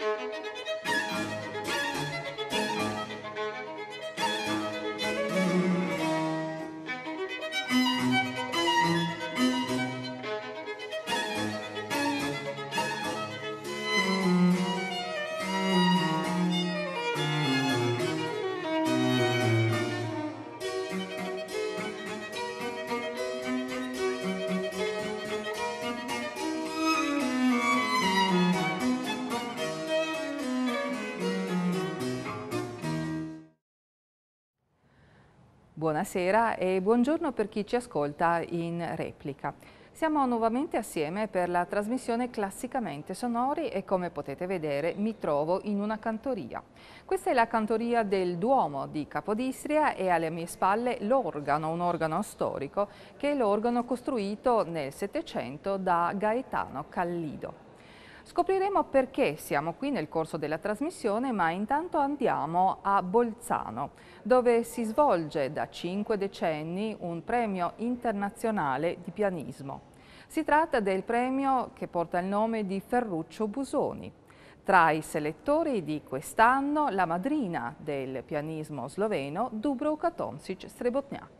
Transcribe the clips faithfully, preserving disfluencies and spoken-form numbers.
Buonasera e buongiorno per chi ci ascolta in replica. Siamo nuovamente assieme per la trasmissione Classicamente Sonori e come potete vedere mi trovo in una cantoria. Questa è la cantoria del Duomo di Capodistria e alle mie spalle l'organo, un organo storico che è l'organo costruito nel Settecento da Gaetano Callido. Scopriremo perché siamo qui nel corso della trasmissione, ma intanto andiamo a Bolzano, dove si svolge da cinque decenni un premio internazionale di pianismo. Si tratta del premio che porta il nome di Ferruccio Busoni. Tra i selettori di quest'anno la madrina del pianismo sloveno Dubravka Tomšič-Srebotnjak.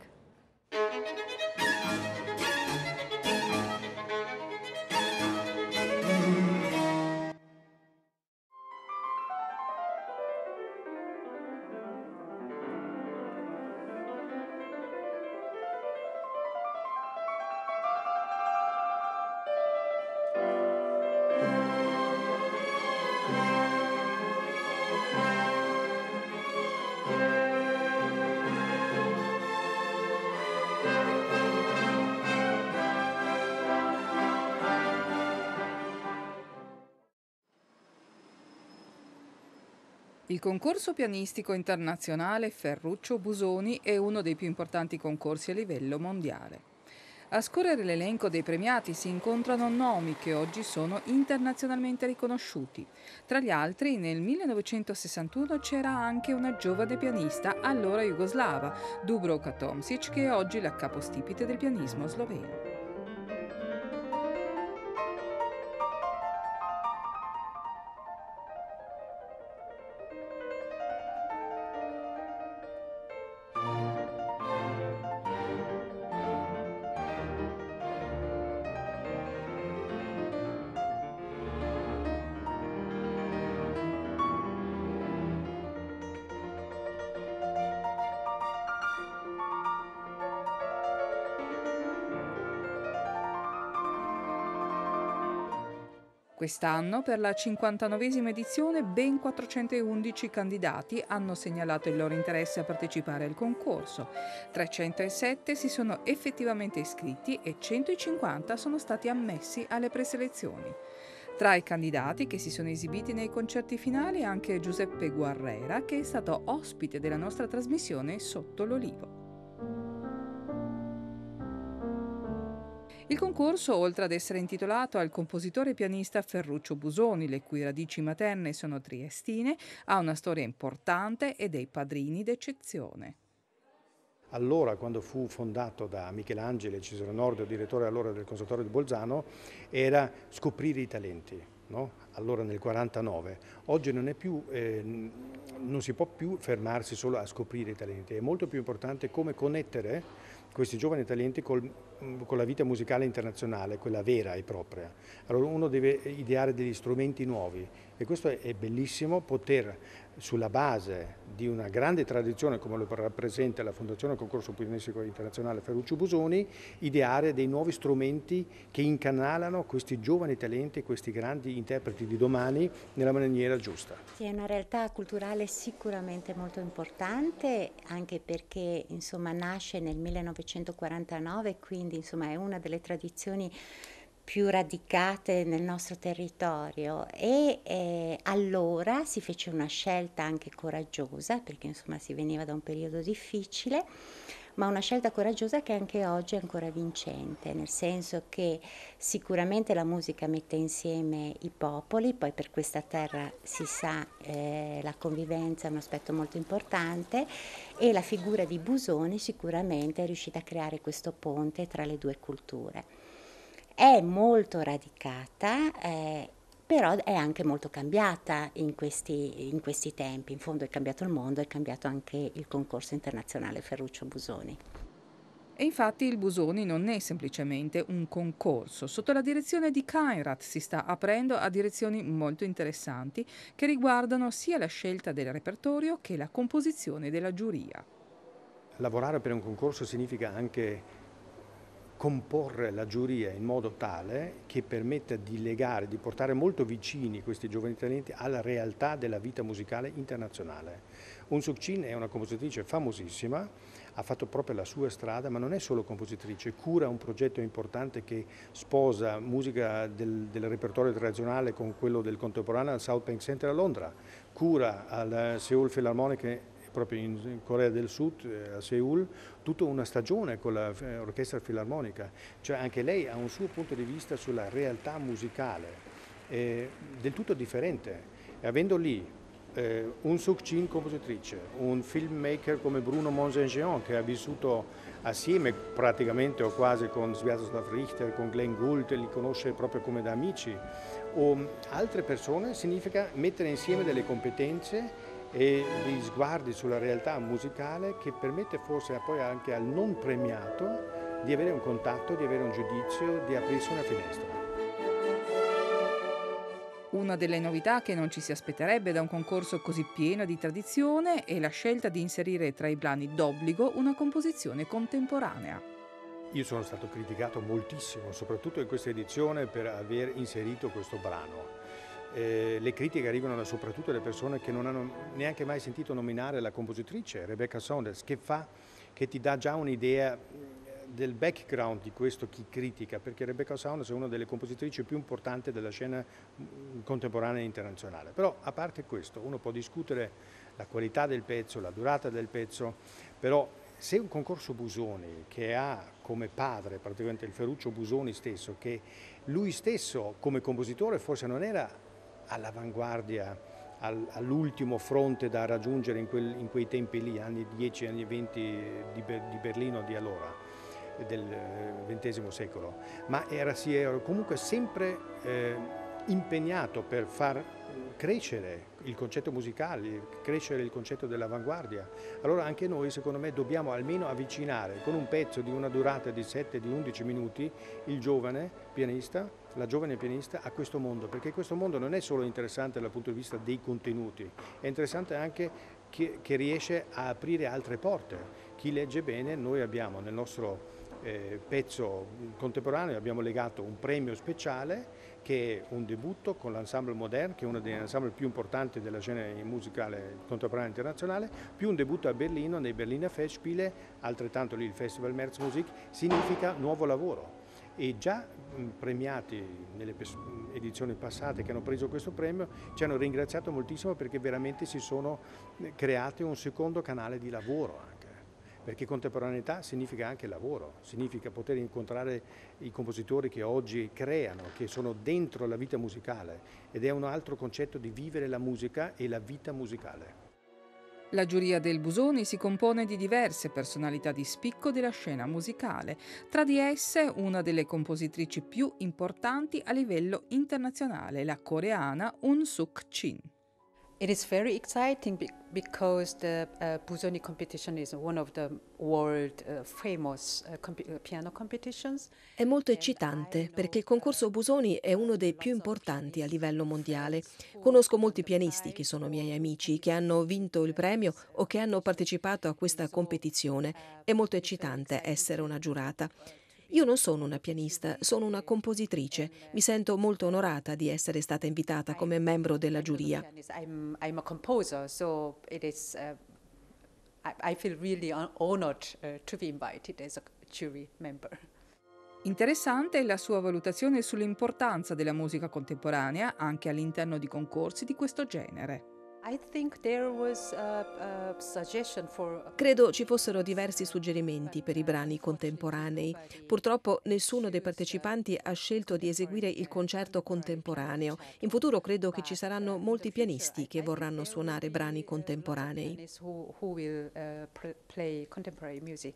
Il concorso pianistico internazionale Ferruccio Busoni è uno dei più importanti concorsi a livello mondiale. A scorrere l'elenco dei premiati si incontrano nomi che oggi sono internazionalmente riconosciuti. Tra gli altri, nel millenovecentosessantuno c'era anche una giovane pianista, allora jugoslava, Dubravka Tomšič, che è oggi la capostipite del pianismo sloveno. Quest'anno, per la cinquantanovesima edizione, ben quattrocentoundici candidati hanno segnalato il loro interesse a partecipare al concorso. trecentosette si sono effettivamente iscritti e centocinquanta sono stati ammessi alle preselezioni. Tra i candidati che si sono esibiti nei concerti finali anche Giuseppe Guarrera, che è stato ospite della nostra trasmissione Sotto l'Olivo. Il concorso, oltre ad essere intitolato al compositore e pianista Ferruccio Busoni, le cui radici materne sono triestine, ha una storia importante e dei padrini d'eccezione. Allora, quando fu fondato da Michelangelo e Cesare Nordio, direttore allora del Conservatorio di Bolzano, era scoprire i talenti, no? Allora nel quarantanove. Oggi non è più, eh, non si può più fermarsi solo a scoprire i talenti, è molto più importante come connettere questi giovani talenti col, con la vita musicale internazionale, quella vera e propria. Allora uno deve ideare degli strumenti nuovi e questo è, è bellissimo poter, sulla base di una grande tradizione come lo rappresenta la Fondazione Concorso Pianistico Internazionale Ferruccio Busoni, ideare dei nuovi strumenti che incanalano questi giovani talenti, questi grandi interpreti di domani nella maniera giusta. Sì, è una realtà culturale sicuramente molto importante, anche perché insomma nasce nel millenovecentoquarantanove, quindi insomma è una delle tradizioni più radicate nel nostro territorio e eh, allora si fece una scelta anche coraggiosa, perché insomma si veniva da un periodo difficile, ma una scelta coraggiosa che anche oggi è ancora vincente, nel senso che sicuramente la musica mette insieme i popoli, poi per questa terra si sa eh, la convivenza è un aspetto molto importante e la figura di Busoni sicuramente è riuscita a creare questo ponte tra le due culture. È molto radicata, eh, però è anche molto cambiata in questi, in questi tempi. In fondo è cambiato il mondo, è cambiato anche il concorso internazionale Ferruccio Busoni. E infatti il Busoni non è semplicemente un concorso. Sotto la direzione di Kairat si sta aprendo a direzioni molto interessanti che riguardano sia la scelta del repertorio che la composizione della giuria. Lavorare per un concorso significa anche comporre la giuria in modo tale che permetta di legare, di portare molto vicini questi giovani talenti alla realtà della vita musicale internazionale. Eun Suk Chin è una compositrice famosissima, ha fatto proprio la sua strada, ma non è solo compositrice, cura un progetto importante che sposa musica del, del repertorio tradizionale con quello del contemporaneo al South Bank Center a Londra, cura al Seoul Philharmonic proprio in Corea del Sud, a Seoul, tutta una stagione con l'orchestra filarmonica, cioè anche lei ha un suo punto di vista sulla realtà musicale, eh, del tutto differente. E avendo lì eh, Eun Suk Chin compositrice, un filmmaker come Bruno Monsengjeon che ha vissuto assieme praticamente o quasi con Sviatoslav Richter, con Glenn Gould, li conosce proprio come da amici, o altre persone, significa mettere insieme delle competenze e degli sguardi sulla realtà musicale che permette forse poi anche al non premiato di avere un contatto, di avere un giudizio, di aprirsi una finestra. Una delle novità che non ci si aspetterebbe da un concorso così pieno di tradizione è la scelta di inserire tra i brani d'obbligo una composizione contemporanea. Io sono stato criticato moltissimo, soprattutto in questa edizione, per aver inserito questo brano. Eh, le critiche arrivano da soprattutto da persone che non hanno neanche mai sentito nominare la compositrice Rebecca Saunders, che, fa, che ti dà già un'idea del background di questo chi critica, perché Rebecca Saunders è una delle compositrici più importanti della scena contemporanea internazionale. Però a parte questo, uno può discutere la qualità del pezzo, la durata del pezzo, però se un concorso Busoni che ha come padre praticamente il Ferruccio Busoni stesso, che lui stesso come compositore forse non era all'avanguardia, all'ultimo fronte da raggiungere in, quel, in quei tempi lì, anni dieci, anni venti di, di Berlino di allora, del ventesimo secolo, ma era, si era comunque sempre eh, impegnato per far crescere il concetto musicale, crescere il concetto dell'avanguardia. Allora anche noi, secondo me, dobbiamo almeno avvicinare con un pezzo di una durata di sette, di undici minuti il giovane pianista, la giovane pianista a questo mondo, perché questo mondo non è solo interessante dal punto di vista dei contenuti, è interessante anche che, che riesce a aprire altre porte. Chi legge bene, noi abbiamo nel nostro eh, pezzo contemporaneo abbiamo legato un premio speciale che è un debutto con l'Ensemble Modern, che è uno degli ensemble più importanti della scena musicale contemporanea internazionale, più un debutto a Berlino nei Berliner Festspiele, altrettanto lì il Festival Märzmusik, significa nuovo lavoro. E già premiati nelle edizioni passate che hanno preso questo premio ci hanno ringraziato moltissimo perché veramente si sono creati un secondo canale di lavoro anche. Perché contemporaneità significa anche lavoro, significa poter incontrare i compositori che oggi creano, che sono dentro la vita musicale, ed è un altro concetto di vivere la musica e la vita musicale. La giuria del Busoni si compone di diverse personalità di spicco della scena musicale, tra di esse una delle compositrici più importanti a livello internazionale, la coreana Eun Suk Chin. It is very exciting because the uh, Busoni competition is one of the world uh, famous uh, comp piano competitions. È molto eccitante perché il concorso Busoni è uno dei più importanti a livello mondiale. Conosco molti pianisti che sono miei amici, che hanno vinto il premio o che hanno partecipato a questa competizione. È molto eccitante essere una giurata. Io non sono una pianista, sono una compositrice. Mi sento molto onorata di essere stata invitata come membro della giuria. I'm, I'm a composer, so it is, uh, I, I feel really honored uh, to be invited as a jury member. Interessante è la sua valutazione sull'importanza della musica contemporanea anche all'interno di concorsi di questo genere. I think there was a, a suggestion for... Credo ci fossero diversi suggerimenti per i brani contemporanei. Purtroppo nessuno dei partecipanti ha scelto di eseguire il concerto contemporaneo. In futuro credo che ci saranno molti pianisti che vorranno suonare brani contemporanei.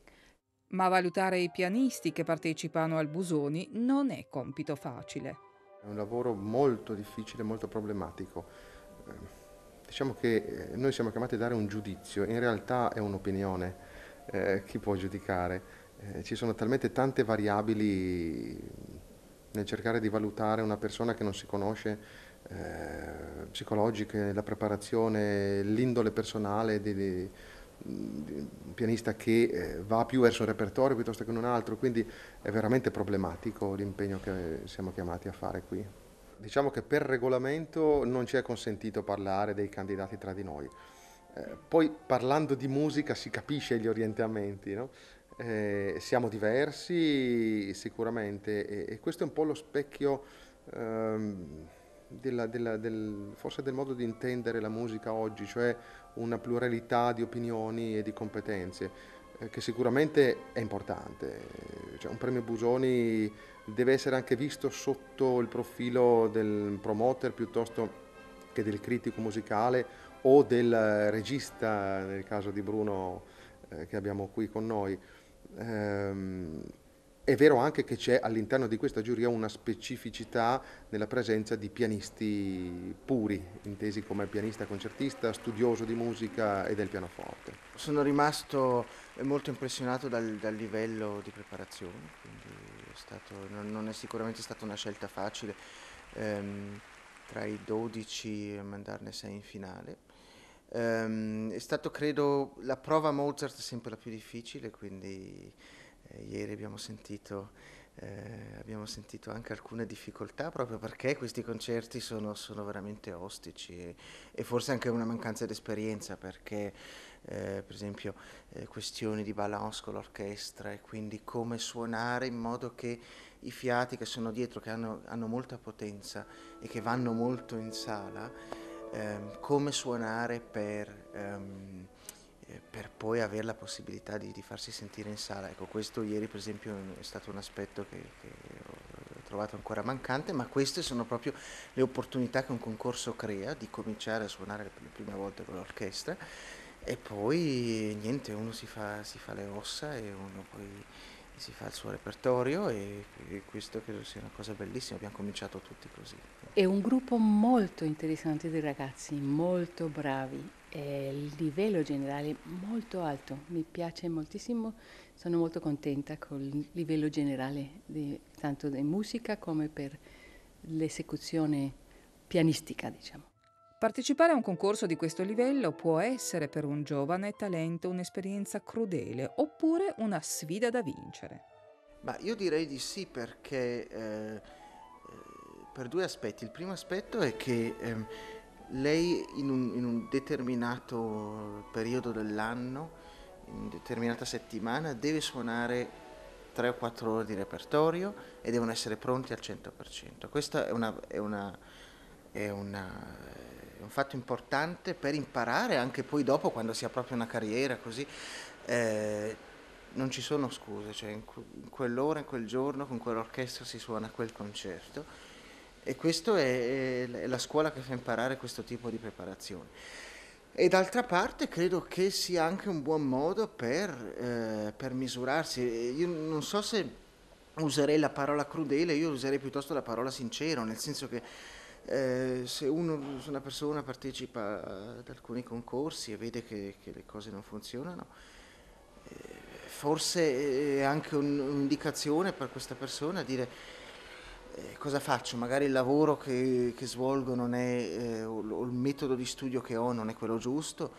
Ma valutare i pianisti che partecipano al Busoni non è compito facile. È un lavoro molto difficile, molto problematico. Eh, diciamo che eh, noi siamo chiamati a dare un giudizio, in realtà è un'opinione, eh, chi può giudicare? Eh, ci sono talmente tante variabili nel cercare di valutare una persona che non si conosce, eh, psicologiche, la preparazione, l'indole personale di, di, di un pianista che eh, va più verso un repertorio piuttosto che in un altro, quindi è veramente problematico l'impegno che siamo chiamati a fare qui. Diciamo che per regolamento non ci è consentito parlare dei candidati tra di noi. Eh, poi parlando di musica si capisce gli orientamenti, no? Eh, siamo diversi sicuramente e, e questo è un po' lo specchio ehm, della, della, del, forse del modo di intendere la musica oggi, cioè una pluralità di opinioni e di competenze, eh, che sicuramente è importante. Cioè, un premio Busoni deve essere anche visto sotto il profilo del promoter piuttosto che del critico musicale o del regista, nel caso di Bruno eh, che abbiamo qui con noi. Ehm, è vero anche che c'è all'interno di questa giuria una specificità nella presenza di pianisti puri, intesi come pianista concertista, studioso di musica e del pianoforte. Sono rimasto molto impressionato dal, dal livello di preparazione, quindi è stato, non, non è sicuramente stata una scelta facile, ehm, tra i dodici mandarne sei in finale. Ehm, è stato, credo, la prova Mozart è sempre la più difficile, quindi eh, ieri abbiamo sentito, eh, abbiamo sentito anche alcune difficoltà proprio perché questi concerti sono, sono veramente ostici e, e forse anche una mancanza di esperienza perché eh, per esempio eh, questioni di balance con l'orchestra e quindi come suonare in modo che i fiati che sono dietro, che hanno, hanno molta potenza e che vanno molto in sala, ehm, come suonare per, ehm, eh, per poi avere la possibilità di, di farsi sentire in sala. Ecco, questo ieri per esempio è stato un aspetto che, che ho trovato ancora mancante, ma queste sono proprio le opportunità che un concorso crea di cominciare a suonare per le prime volte con l'orchestra e poi niente, uno si fa, si fa le ossa e uno poi si fa il suo repertorio e, e questo credo sia una cosa bellissima, abbiamo cominciato tutti così. È un gruppo molto interessante di ragazzi, molto bravi, e il livello generale molto alto, mi piace moltissimo, sono molto contenta con il livello generale, di, tanto di musica come per l'esecuzione pianistica, diciamo. Partecipare a un concorso di questo livello può essere per un giovane talento un'esperienza crudele oppure una sfida da vincere. Ma io direi di sì perché eh, per due aspetti. Il primo aspetto è che eh, lei in un, in un determinato periodo dell'anno, in una determinata settimana, deve suonare tre o quattro ore di repertorio e devono essere pronti al cento per cento. Questo è una... È una, è una È un fatto importante per imparare anche poi dopo quando si ha proprio una carriera così, eh, non ci sono scuse, cioè in, in quell'ora, in quel giorno, con quell'orchestra si suona quel concerto e questo è, è la scuola che fa imparare questo tipo di preparazione. E d'altra parte credo che sia anche un buon modo per, eh, per misurarsi. Io non so se userei la parola crudele, io userei piuttosto la parola sincero, nel senso che Eh, se, uno, se una persona partecipa ad alcuni concorsi e vede che, che le cose non funzionano, eh, forse è anche un, un'indicazione per questa persona a dire eh, cosa faccio, magari il lavoro che, che svolgo non è, eh, o, o il metodo di studio che ho non è quello giusto,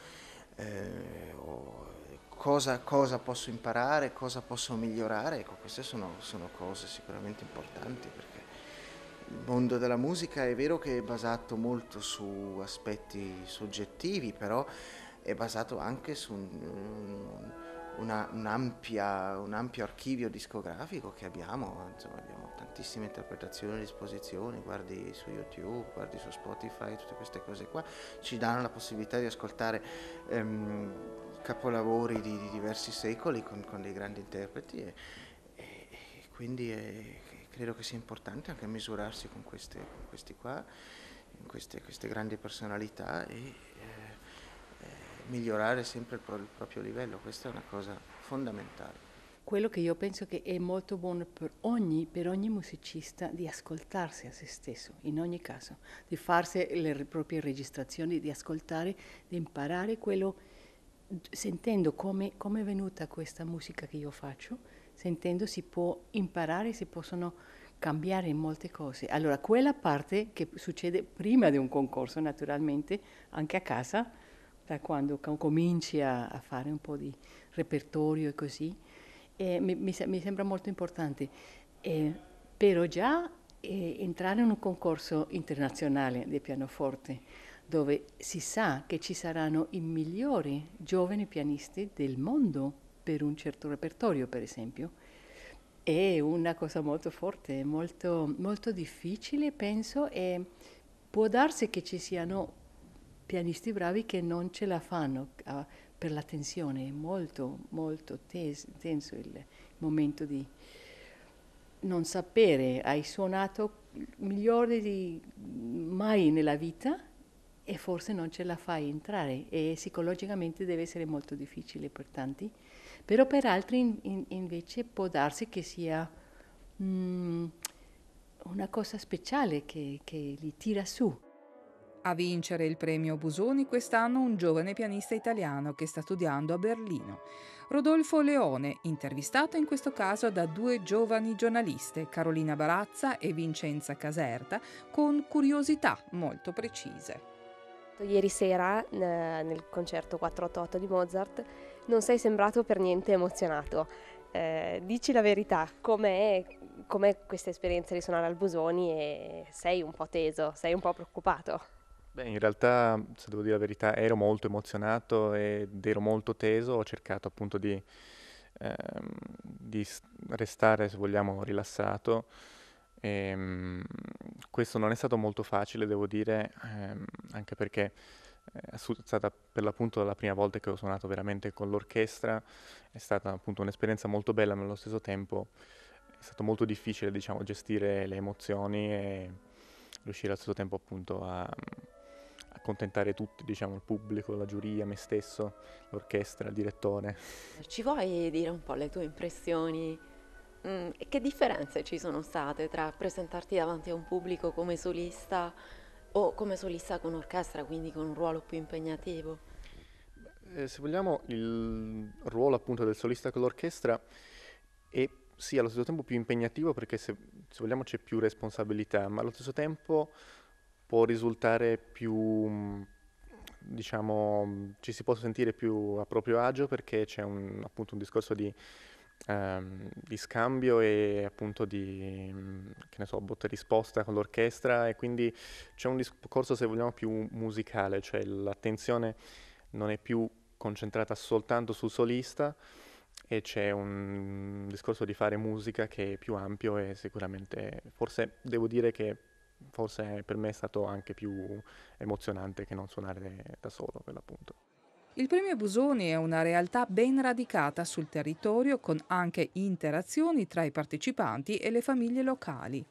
eh, o cosa, cosa posso imparare, cosa posso migliorare, ecco, queste sono, sono cose sicuramente importanti perché il mondo della musica è vero che è basato molto su aspetti soggettivi, però è basato anche su un, una, un'ampia, un ampio archivio discografico che abbiamo, insomma abbiamo tantissime interpretazioni a disposizione, guardi su YouTube, guardi su Spotify, tutte queste cose qua ci danno la possibilità di ascoltare ehm, capolavori di, di diversi secoli con, con dei grandi interpreti e, e, e quindi è, credo che sia importante anche misurarsi con, queste, con questi qua, con queste, queste grandi personalità e eh, eh, migliorare sempre il, pro, il proprio livello, questa è una cosa fondamentale. quello che io penso che è molto buono per ogni, per ogni musicista di ascoltarsi a se stesso, in ogni caso, di farsi le proprie registrazioni, di ascoltare, di imparare quello, sentendo come, come è venuta questa musica che io faccio, sentendo si può imparare, si possono cambiare molte cose. Allora, quella parte che succede prima di un concorso, naturalmente, anche a casa, da quando cominci a, a fare un po' di repertorio e così, eh, mi, mi, mi sembra molto importante. Eh, però già eh, entrare in un concorso internazionale di pianoforte, dove si sa che ci saranno i migliori giovani pianisti del mondo per un certo repertorio, per esempio, è una cosa molto forte, molto, molto difficile, penso, e può darsi che ci siano pianisti bravi che non ce la fanno uh, per la tensione, è molto, molto tes- tenso il momento di non sapere, hai suonato migliore di mai nella vita e forse non ce la fai entrare, e psicologicamente deve essere molto difficile per tanti, però per altri in, in, invece può darsi che sia mm, una cosa speciale che, che li tira su. A vincere il premio Busoni quest'anno un giovane pianista italiano che sta studiando a Berlino. Rodolfo Leone, intervistato in questo caso da due giovani giornaliste, Carolina Barazza e Vincenza Caserta, con curiosità molto precise. Ieri sera nel concerto quattrocentottantotto di Mozart non sei sembrato per niente emozionato. Eh, dici la verità, com'è, com'è questa esperienza di suonare al Busoni, e sei un po' teso, sei un po' preoccupato? Beh, in realtà, se devo dire la verità, ero molto emozionato ed ero molto teso, ho cercato appunto di, ehm, di restare, se vogliamo, rilassato. E, um, questo non è stato molto facile, devo dire, ehm, anche perché è stata per l'appunto la prima volta che ho suonato veramente con l'orchestra, è stata appunto un'esperienza molto bella, ma allo stesso tempo è stato molto difficile, diciamo, gestire le emozioni e riuscire allo stesso tempo appunto a accontentare tutti, diciamo, il pubblico, la giuria, me stesso, l'orchestra, il direttore. Ci vuoi dire un po' le tue impressioni? Mm, che differenze ci sono state tra presentarti davanti a un pubblico come solista o come solista con orchestra, quindi con un ruolo più impegnativo? Eh, se vogliamo, il ruolo appunto del solista con l'orchestra è sì allo stesso tempo più impegnativo, perché se, se vogliamo c'è più responsabilità, ma allo stesso tempo può risultare più, diciamo, ci si può sentire più a proprio agio, perché c'è un, appunto un discorso di, um, di scambio e appunto di, che ne so, botta e risposta con l'orchestra, e quindi c'è un discorso, se vogliamo, più musicale, cioè l'attenzione non è più concentrata soltanto sul solista e c'è un discorso di fare musica che è più ampio, e sicuramente, forse devo dire che forse per me è stato anche più emozionante che non suonare da solo, per l'appunto. Il premio Busoni è una realtà ben radicata sul territorio, con anche interazioni tra i partecipanti e le famiglie locali.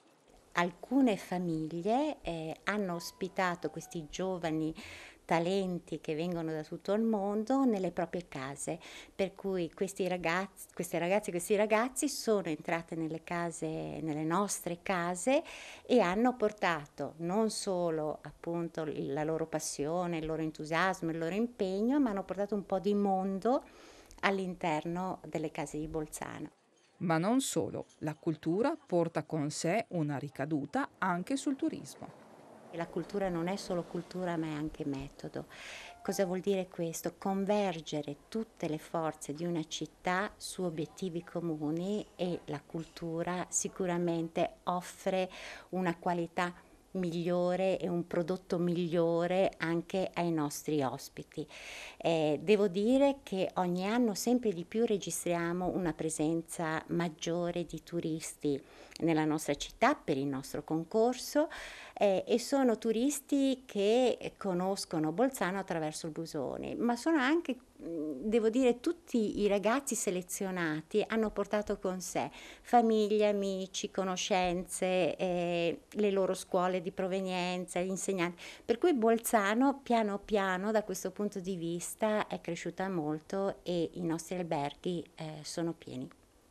Alcune famiglie eh, hanno ospitato questi giovani talenti che vengono da tutto il mondo nelle proprie case, per cui questi ragazzi, queste ragazze e questi ragazzi sono entrati nelle case, nelle nostre case, e hanno portato non solo appunto la loro passione, il loro entusiasmo, il loro impegno, ma hanno portato un po' di mondo all'interno delle case di Bolzano. Ma non solo, la cultura porta con sé una ricaduta anche sul turismo. La cultura non è solo cultura, ma è anche metodo. Cosa vuol dire questo? Convergere tutte le forze di una città su obiettivi comuni, e la cultura sicuramente offre una qualità migliore e un prodotto migliore anche ai nostri ospiti. Eh, devo dire che ogni anno sempre di più registriamo una presenza maggiore di turisti nella nostra città per il nostro concorso, eh, e sono turisti che conoscono Bolzano attraverso il Busoni, ma sono anche, devo dire, tutti i ragazzi selezionati hanno portato con sé famiglie, amici, conoscenze, eh, le loro scuole di provenienza, gli insegnanti, per cui Bolzano piano piano da questo punto di vista è cresciuta molto e i nostri alberghi eh, sono pieni.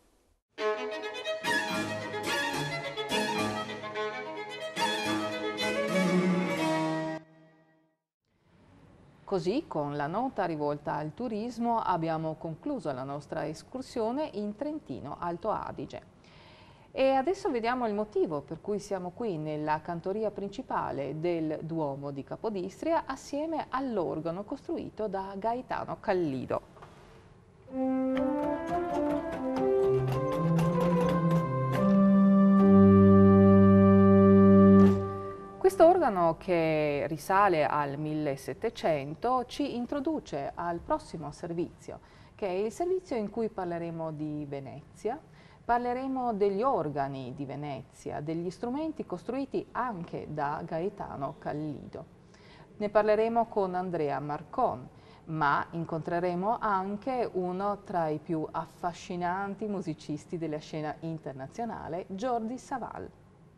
Così, con la nota rivolta al turismo, abbiamo concluso la nostra escursione in Trentino Alto Adige. E adesso vediamo il motivo per cui siamo qui nella cantoria principale del Duomo di Capodistria assieme all'organo costruito da Gaetano Callido. Questo organo, che risale al millesettecento, ci introduce al prossimo servizio, che è il servizio in cui parleremo di Venezia, parleremo degli organi di Venezia, degli strumenti costruiti anche da Gaetano Callido. Ne parleremo con Andrea Marcon, ma incontreremo anche uno tra i più affascinanti musicisti della scena internazionale, Jordi Savall.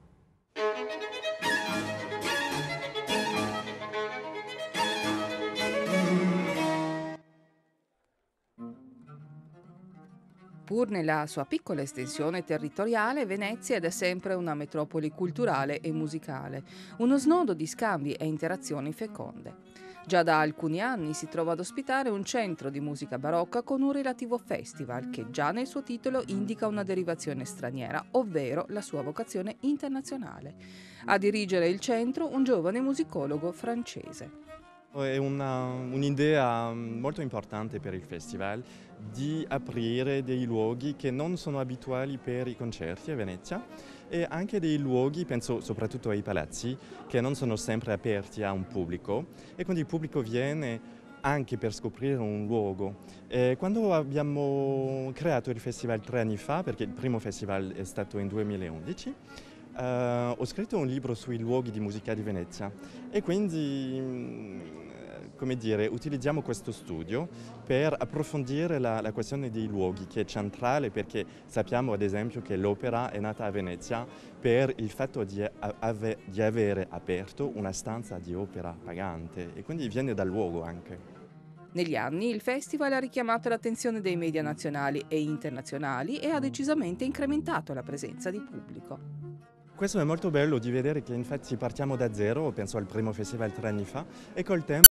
Pur nella sua piccola estensione territoriale, Venezia è da sempre una metropoli culturale e musicale, uno snodo di scambi e interazioni feconde. Già da alcuni anni si trova ad ospitare un centro di musica barocca con un relativo festival che già nel suo titolo indica una derivazione straniera, ovvero la sua vocazione internazionale. A dirigere il centro un giovane musicologo francese. È una, un'idea molto importante per il festival di aprire dei luoghi che non sono abituali per i concerti a Venezia e anche dei luoghi, penso soprattutto ai palazzi, che non sono sempre aperti a un pubblico e quindi il pubblico viene anche per scoprire un luogo. E quando abbiamo creato il festival tre anni fa, perché il primo festival è stato in duemilaundici, Uh, ho scritto un libro sui luoghi di musica di Venezia e quindi, come dire, utilizziamo questo studio per approfondire la, la questione dei luoghi, che è centrale perché sappiamo ad esempio che l'opera è nata a Venezia per il fatto di, ave, di avere aperto una stanza di opera pagante e quindi viene dal luogo anche. Negli anni il festival ha richiamato l'attenzione dei media nazionali e internazionali e ha decisamente incrementato la presenza di pubblico. Questo è molto bello di vedere che infatti partiamo da zero, penso al primo festival tre anni fa, e col tempo